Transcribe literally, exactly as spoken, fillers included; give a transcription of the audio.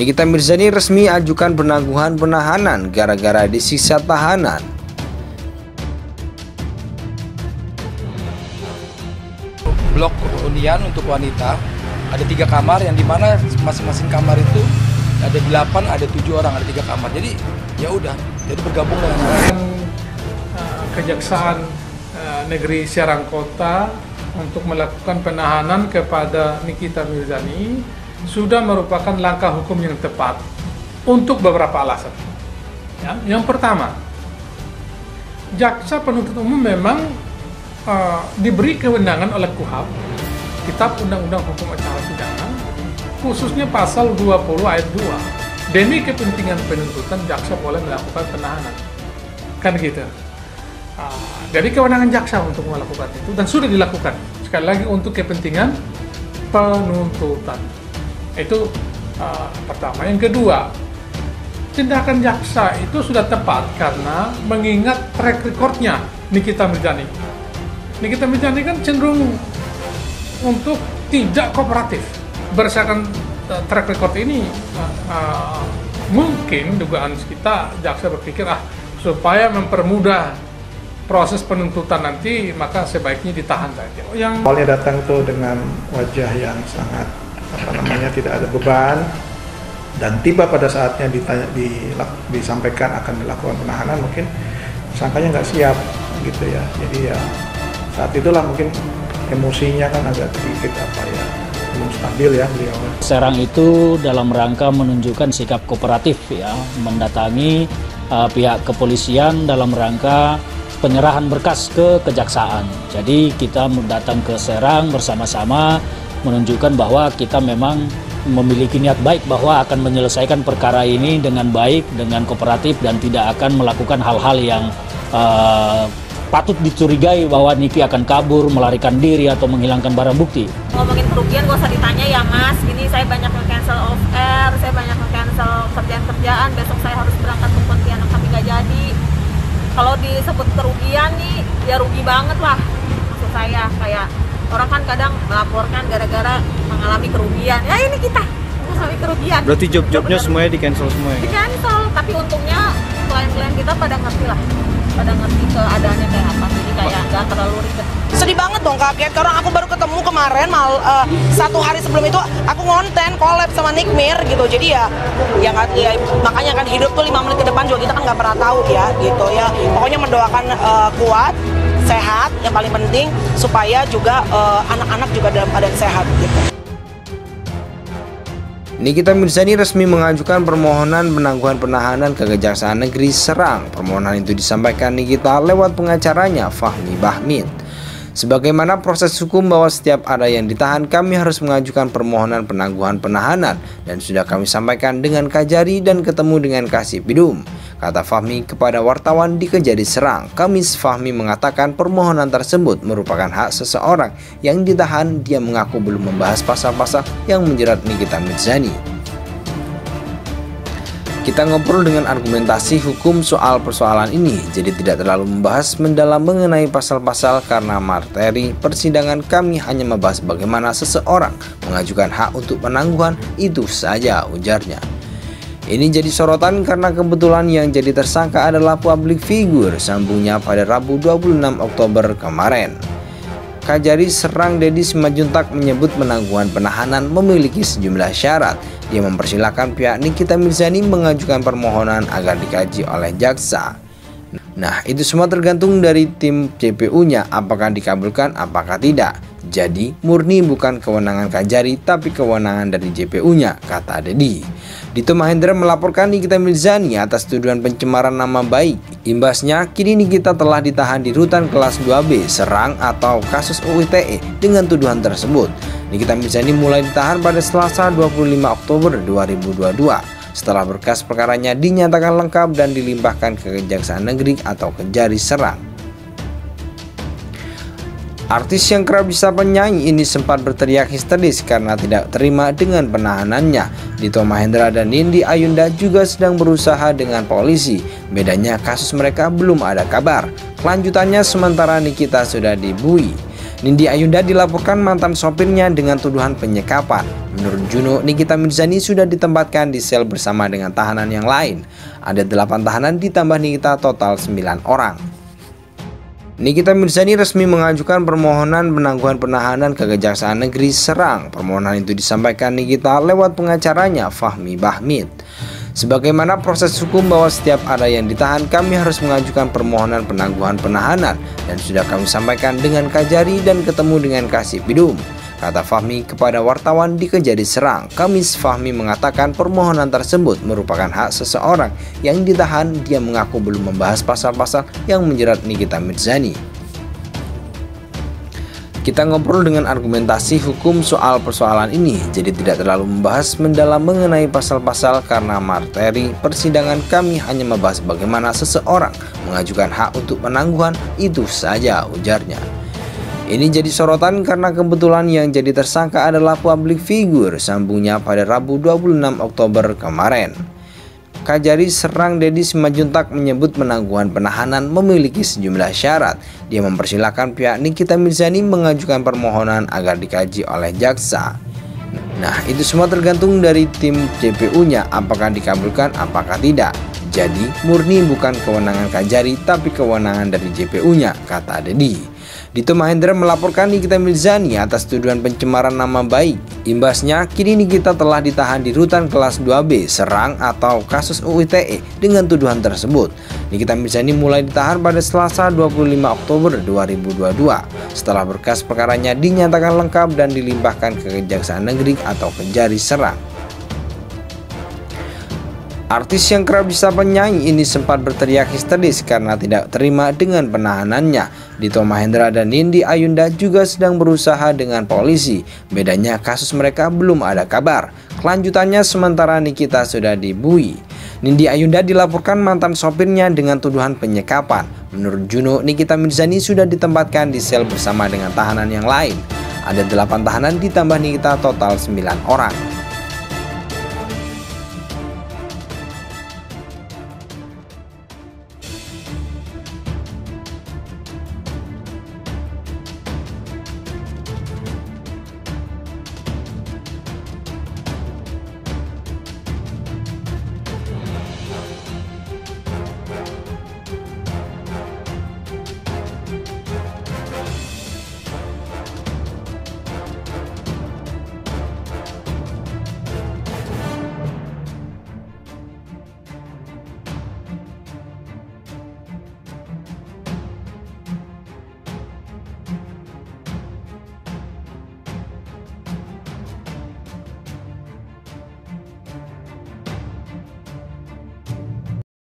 Nikita Mirzani resmi ajukan penangguhan penahanan gara-gara disiksa tahanan. Blok hunian untuk wanita ada tiga kamar, yang dimana masing-masing kamar itu ada delapan, ada tujuh orang, ada tiga kamar. Jadi ya udah, jadi bergabung dengan uh, Kejaksaan uh, Negeri Serang Kota untuk melakukan penahanan kepada Nikita Mirzani sudah merupakan langkah hukum yang tepat untuk beberapa alasan. Ya, yang pertama, jaksa penuntut umum memang uh, diberi kewenangan oleh K U H A P, Kitab Undang-Undang Hukum Acara Pidana, khususnya pasal dua puluh ayat dua. Demi kepentingan penuntutan, jaksa boleh melakukan penahanan. Kan gitu. Uh, jadi kewenangan jaksa untuk melakukan itu, dan sudah dilakukan. Sekali lagi untuk kepentingan penuntutan. Itu uh, pertama. Yang kedua, tindakan jaksa itu sudah tepat karena mengingat track recordnya Nikita Mirzani. Nikita Mirzani kan cenderung untuk tidak kooperatif. Berdasarkan uh, track record ini, uh, uh, mungkin dugaan kita jaksa berpikir ah supaya mempermudah proses penuntutan nanti, maka sebaiknya ditahan saja. Yang awalnya datang tuh dengan wajah yang sangat apa namanya tidak ada beban, dan tiba pada saatnya ditanya, di, disampaikan akan dilakukan penahanan, mungkin sangkanya nggak siap gitu ya. Jadi ya saat itulah mungkin emosinya kan agak sedikit apa ya, belum stabil ya beliau. Serang itu dalam rangka menunjukkan sikap kooperatif ya, mendatangi uh, pihak kepolisian dalam rangka penyerahan berkas ke kejaksaan. Jadi kita datang ke Serang bersama-sama menunjukkan bahwa kita memang memiliki niat baik bahwa akan menyelesaikan perkara ini dengan baik, dengan kooperatif, dan tidak akan melakukan hal-hal yang uh, patut dicurigai bahwa Niki akan kabur, melarikan diri, atau menghilangkan barang bukti. Ngomongin kerugian gak usah ditanya ya mas, ini saya banyak nge-cancel off air, saya banyak nge-cancel kerjaan-kerjaan, besok saya harus berangkat ke Pontianak tapi gak jadi. Kalau disebut kerugian nih, ya rugi banget lah. Maksud saya, kayak orang kan kadang melaporkan gara-gara mengalami kerugian. Ya ini kita mengalami kerugian. Berarti job-jobnya semuanya di-cancel semua ya? Di-cancel, tapi untungnya klien-klien kita pada ngerti lah. Pada ngerti keadaannya kayak apa, jadi kayak gak terlalu ribet. Sedih banget dong kaget, karena aku baru ketemu kemarin, mal, uh, satu hari sebelum itu aku ngonten, collab sama Nick Mir gitu. Jadi ya, ya, ya makanya kan hidup tuh lima menit ke depan juga kita kan nggak pernah tahu ya gitu ya. Pokoknya mendoakan uh, kuat, sehat, yang paling penting, supaya juga anak-anak uh, juga dalam keadaan sehat gitu. Nikita Mirzani resmi mengajukan permohonan penangguhan penahanan ke Kejaksaan Negeri Serang. Permohonan itu disampaikan Nikita lewat pengacaranya Fahmi Bahmid. Sebagaimana proses hukum bahwa setiap ada yang ditahan, kami harus mengajukan permohonan penangguhan penahanan, dan sudah kami sampaikan dengan Kajari dan ketemu dengan Kasipidum, kata Fahmi kepada wartawan di Kejari Serang. Kamis, Fahmi mengatakan permohonan tersebut merupakan hak seseorang yang ditahan. Dia mengaku belum membahas pasal-pasal yang menjerat Nikita Mirzani. Kita ngobrol dengan argumentasi hukum soal persoalan ini, jadi tidak terlalu membahas mendalam mengenai pasal-pasal karena materi persidangan kami hanya membahas bagaimana seseorang mengajukan hak untuk penangguhan, itu saja, ujarnya. Ini jadi sorotan karena kebetulan yang jadi tersangka adalah public figure, sambungnya pada Rabu dua puluh enam Oktober kemarin. Kajari Serang Dedi Simajuntak menyebut penangguhan penahanan memiliki sejumlah syarat. Dia mempersilahkan pihak Nikita Mirzani mengajukan permohonan agar dikaji oleh jaksa. Nah, itu semua tergantung dari tim C P U-nya, apakah dikabulkan, apakah tidak. Jadi, murni bukan kewenangan Kajari, tapi kewenangan dari J P U-nya, kata Dedi. Dito Mahendra melaporkan Nikita Mirzani atas tuduhan pencemaran nama baik. Imbasnya, kini Nikita telah ditahan di Rutan Kelas dua B Serang atau kasus U I T E dengan tuduhan tersebut. Nikita Mirzani mulai ditahan pada Selasa dua puluh lima Oktober dua ribu dua puluh dua setelah berkas perkaranya dinyatakan lengkap dan dilimpahkan ke Kejaksaan Negeri atau Kejari Serang. Artis yang kerap disapa penyanyi ini sempat berteriak histeris karena tidak terima dengan penahanannya. Dito Mahendra dan Nindi Ayunda juga sedang berusaha dengan polisi. Bedanya kasus mereka belum ada kabar. Kelanjutannya sementara Nikita sudah dibui. Nindi Ayunda dilaporkan mantan sopirnya dengan tuduhan penyekapan. Menurut Juno, Nikita Mirzani sudah ditempatkan di sel bersama dengan tahanan yang lain. Ada delapan tahanan ditambah Nikita, total sembilan orang. Nikita Mirzani resmi mengajukan permohonan penangguhan penahanan ke Kejaksaan Negeri Serang. Permohonan itu disampaikan Nikita lewat pengacaranya Fahmi Bahmid. Sebagaimana proses hukum bahwa setiap ada yang ditahan, kami harus mengajukan permohonan penangguhan penahanan dan sudah kami sampaikan dengan Kajari dan ketemu dengan Kasipidum, kata Fahmi kepada wartawan di Kejari Serang. Kamis, Fahmi mengatakan permohonan tersebut merupakan hak seseorang yang ditahan. Dia mengaku belum membahas pasal-pasal yang menjerat Nikita Mirzani. Kita ngobrol dengan argumentasi hukum soal persoalan ini, jadi tidak terlalu membahas mendalam mengenai pasal-pasal karena materi persidangan kami hanya membahas bagaimana seseorang mengajukan hak untuk penangguhan, itu saja, ujarnya. Ini jadi sorotan karena kebetulan yang jadi tersangka adalah public figure, sambungnya pada Rabu dua puluh enam Oktober kemarin. Kajari Serang Dedi Simajuntak menyebut penangguhan penahanan memiliki sejumlah syarat. Dia mempersilahkan pihak Nikita Mirzani mengajukan permohonan agar dikaji oleh jaksa. Nah, itu semua tergantung dari tim J P U-nya apakah dikabulkan apakah tidak. Jadi murni bukan kewenangan Kajari tapi kewenangan dari J P U-nya, kata Dedi. Dito Mahendra melaporkan Nikita Mirzani atas tuduhan pencemaran nama baik. Imbasnya, kini Nikita telah ditahan di Rutan Kelas dua B Serang atau kasus U I T E dengan tuduhan tersebut. Nikita Mirzani mulai ditahan pada Selasa dua puluh lima Oktober dua ribu dua puluh dua setelah berkas perkaranya dinyatakan lengkap dan dilimpahkan ke Kejaksaan Negeri atau Kejari Serang. Artis yang kerap disapa Nyai ini sempat berteriak histeris karena tidak terima dengan penahanannya. Dito Mahendra dan Nindi Ayunda juga sedang berusaha dengan polisi. Bedanya kasus mereka belum ada kabar. Kelanjutannya sementara Nikita sudah dibui. Nindi Ayunda dilaporkan mantan sopirnya dengan tuduhan penyekapan. Menurut Juno, Nikita Mirzani sudah ditempatkan di sel bersama dengan tahanan yang lain. Ada delapan tahanan ditambah Nikita, total sembilan orang.